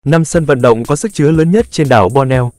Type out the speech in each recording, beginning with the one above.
5 sân vận động có sức chứa lớn nhất trên đảo Borneo.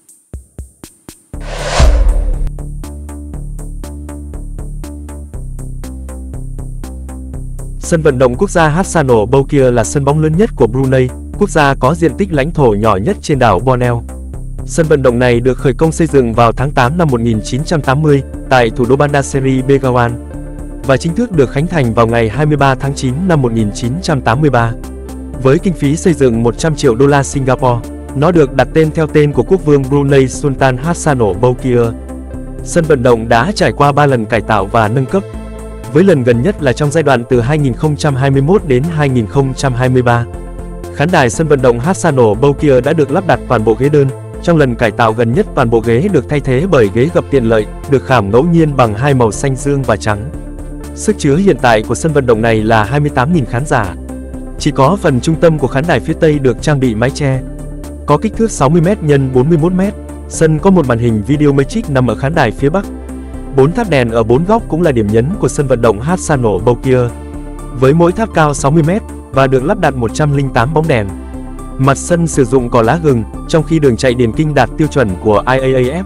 Sân vận động quốc gia Hassano Boukir là sân bóng lớn nhất của Brunei, quốc gia có diện tích lãnh thổ nhỏ nhất trên đảo Borneo. Sân vận động này được khởi công xây dựng vào tháng 8 năm 1980 tại thủ đô Bandar Seri Begawan và chính thức được khánh thành vào ngày 23 tháng 9 năm 1983. Với kinh phí xây dựng 100 triệu đô la Singapore, nó được đặt tên theo tên của quốc vương Brunei Sultan Hassano Boukir. Sân vận động đã trải qua 3 lần cải tạo và nâng cấp, với lần gần nhất là trong giai đoạn từ 2021 đến 2023. Khán đài sân vận động Hassano Boukir đã được lắp đặt toàn bộ ghế đơn. Trong lần cải tạo gần nhất, toàn bộ ghế được thay thế bởi ghế gập tiện lợi, được khảm ngẫu nhiên bằng hai màu xanh dương và trắng. Sức chứa hiện tại của sân vận động này là 28.000 khán giả. Chỉ có phần trung tâm của khán đài phía Tây được trang bị mái che, có kích thước 60m x 41m. Sân có một màn hình video matrix nằm ở khán đài phía Bắc. 4 tháp đèn ở 4 góc cũng là điểm nhấn của sân vận động Hassano Boukir, với mỗi tháp cao 60m và được lắp đặt 108 bóng đèn. Mặt sân sử dụng cỏ lá gừng, trong khi đường chạy điền kinh đạt tiêu chuẩn của IAAF.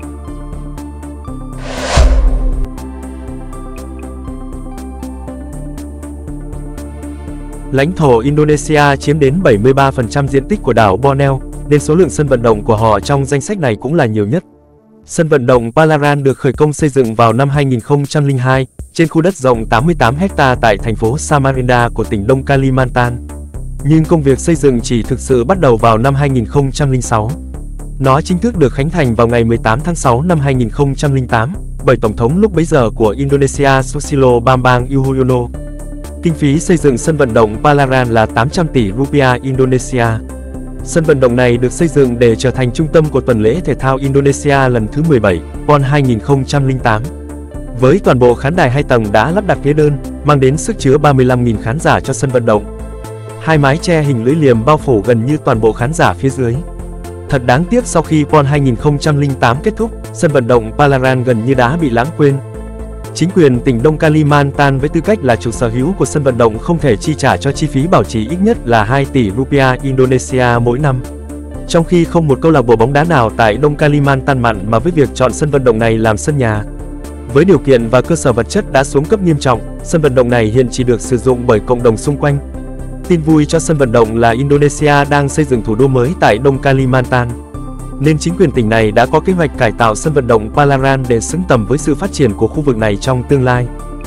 Lãnh thổ Indonesia chiếm đến 73% diện tích của đảo Borneo, nên số lượng sân vận động của họ trong danh sách này cũng là nhiều nhất. Sân vận động Palaran được khởi công xây dựng vào năm 2002 trên khu đất rộng 88 ha tại thành phố Samarinda của tỉnh Đông Kalimantan. Nhưng công việc xây dựng chỉ thực sự bắt đầu vào năm 2006. Nó chính thức được khánh thành vào ngày 18 tháng 6 năm 2008 bởi Tổng thống lúc bấy giờ của Indonesia Susilo Bambang Yudhoyono. Kinh phí xây dựng sân vận động Palaran là 800 tỷ rupiah Indonesia. Sân vận động này được xây dựng để trở thành trung tâm của tuần lễ thể thao Indonesia lần thứ 17, PON 2008. Với toàn bộ khán đài 2 tầng đã lắp đặt ghế đơn, mang đến sức chứa 35.000 khán giả cho sân vận động. 2 mái che hình lưỡi liềm bao phủ gần như toàn bộ khán giả phía dưới. Thật đáng tiếc, sau khi PON 2008 kết thúc, sân vận động Palaran gần như đã bị lãng quên. Chính quyền tỉnh Đông Kalimantan với tư cách là chủ sở hữu của sân vận động không thể chi trả cho chi phí bảo trì ít nhất là 2 tỷ rupiah Indonesia mỗi năm. Trong khi không một câu lạc bộ bóng đá nào tại Đông Kalimantan mặn mà với việc chọn sân vận động này làm sân nhà. Với điều kiện và cơ sở vật chất đã xuống cấp nghiêm trọng, sân vận động này hiện chỉ được sử dụng bởi cộng đồng xung quanh. Tin vui cho sân vận động là Indonesia đang xây dựng thủ đô mới tại Đông Kalimantan, nên chính quyền tỉnh này đã có kế hoạch cải tạo sân vận động Palaran để xứng tầm với sự phát triển của khu vực này trong tương lai.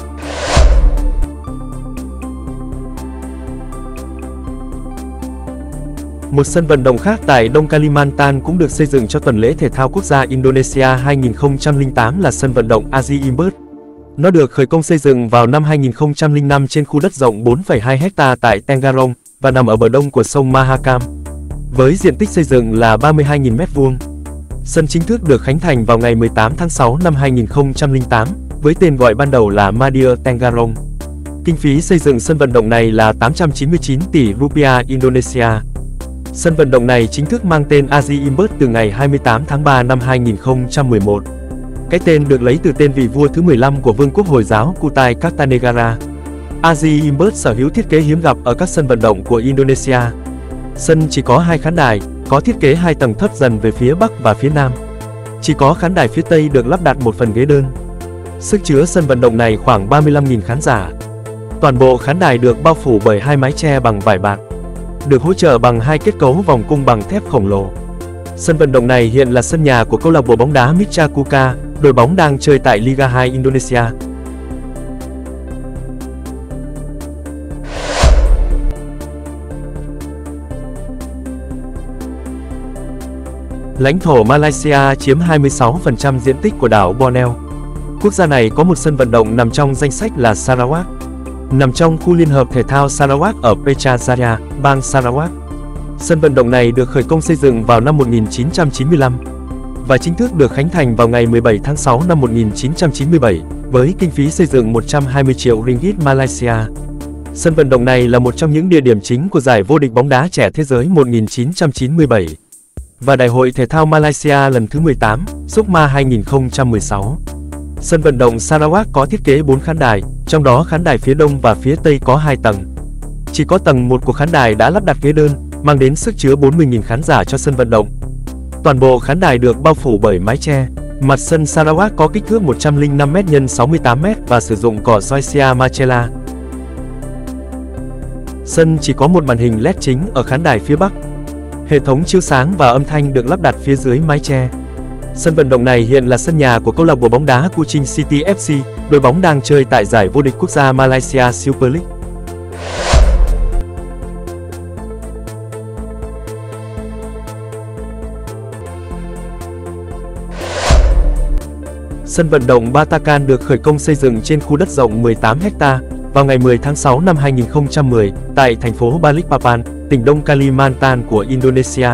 Một sân vận động khác tại Đông Kalimantan cũng được xây dựng cho tuần lễ thể thao quốc gia Indonesia 2008 là sân vận động Aji Imbert. Nó được khởi công xây dựng vào năm 2005 trên khu đất rộng 4,2 ha tại Tenggarong và nằm ở bờ đông của sông Mahakam, với diện tích xây dựng là 32.000 m². Sân chính thức được khánh thành vào ngày 18 tháng 6 năm 2008, với tên gọi ban đầu là Madia Tenggarong. Kinh phí xây dựng sân vận động này là 899 tỷ rupiah Indonesia. Sân vận động này chính thức mang tên Aji Imbert từ ngày 28 tháng 3 năm 2011. Cái tên được lấy từ tên vị vua thứ 15 của Vương quốc Hồi giáo Kutai Kartanegara. Aji Imbert sở hữu thiết kế hiếm gặp ở các sân vận động của Indonesia. Sân chỉ có 2 khán đài, có thiết kế 2 tầng thấp dần về phía Bắc và phía Nam. Chỉ có khán đài phía Tây được lắp đặt một phần ghế đơn. Sức chứa sân vận động này khoảng 35.000 khán giả. Toàn bộ khán đài được bao phủ bởi 2 mái che bằng vải bạt, được hỗ trợ bằng 2 kết cấu vòng cung bằng thép khổng lồ. Sân vận động này hiện là sân nhà của câu lạc bộ bóng đá Mitra Kukar, đội bóng đang chơi tại Liga 2 Indonesia. Lãnh thổ Malaysia chiếm 26% diện tích của đảo Borneo. Quốc gia này có một sân vận động nằm trong danh sách là Sarawak, nằm trong khu liên hợp thể thao Sarawak ở Putrajaya, bang Sarawak. Sân vận động này được khởi công xây dựng vào năm 1995 và chính thức được khánh thành vào ngày 17 tháng 6 năm 1997 với kinh phí xây dựng 120 triệu ringgit Malaysia. Sân vận động này là một trong những địa điểm chính của giải vô địch bóng đá trẻ thế giới 1997 và Đại hội thể thao Malaysia lần thứ 18, SUKMA 2016. Sân vận động Sarawak có thiết kế 4 khán đài, trong đó khán đài phía đông và phía tây có 2 tầng. Chỉ có tầng 1 của khán đài đã lắp đặt ghế đơn, mang đến sức chứa 40.000 khán giả cho sân vận động. Toàn bộ khán đài được bao phủ bởi mái che. Mặt sân Sarawak có kích thước 105m x 68m và sử dụng cỏ Zoysia Marcella. Sân chỉ có một màn hình LED chính ở khán đài phía Bắc. Hệ thống chiếu sáng và âm thanh được lắp đặt phía dưới mái che. Sân vận động này hiện là sân nhà của câu lạc bộ bóng đá Kuching City FC, đội bóng đang chơi tại giải vô địch quốc gia Malaysia Super League. Sân vận động Batakan được khởi công xây dựng trên khu đất rộng 18 ha vào ngày 10 tháng 6 năm 2010 tại thành phố Balikpapan, tỉnh Đông Kalimantan của Indonesia.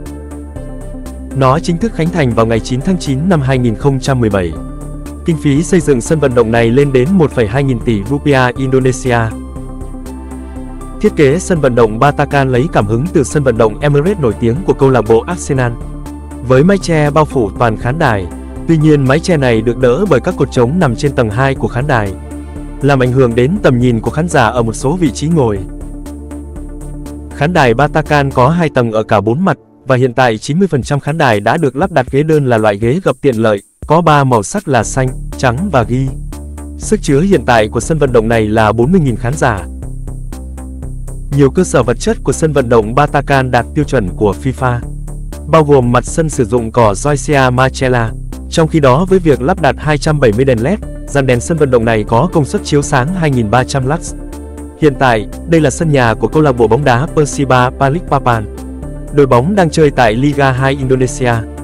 Nó chính thức khánh thành vào ngày 9 tháng 9 năm 2017. Kinh phí xây dựng sân vận động này lên đến 1,2 nghìn tỷ rupiah Indonesia. Thiết kế sân vận động Batakan lấy cảm hứng từ sân vận động Emirates nổi tiếng của câu lạc bộ Arsenal. Với mái che bao phủ toàn khán đài, tuy nhiên mái che này được đỡ bởi các cột trống nằm trên tầng 2 của khán đài, làm ảnh hưởng đến tầm nhìn của khán giả ở một số vị trí ngồi. Khán đài Batakan có 2 tầng ở cả 4 mặt, và hiện tại 90% khán đài đã được lắp đặt ghế đơn là loại ghế gập tiện lợi, có 3 màu sắc là xanh, trắng và ghi. Sức chứa hiện tại của sân vận động này là 40.000 khán giả. Nhiều cơ sở vật chất của sân vận động Batakan đạt tiêu chuẩn của FIFA, bao gồm mặt sân sử dụng cỏ Zoysia Marcella. Trong khi đó với việc lắp đặt 270 đèn LED, dàn đèn sân vận động này có công suất chiếu sáng 2.300 lux. Hiện tại, đây là sân nhà của câu lạc bộ bóng đá Persiba Balikpapan. Đội bóng đang chơi tại Liga 2 Indonesia.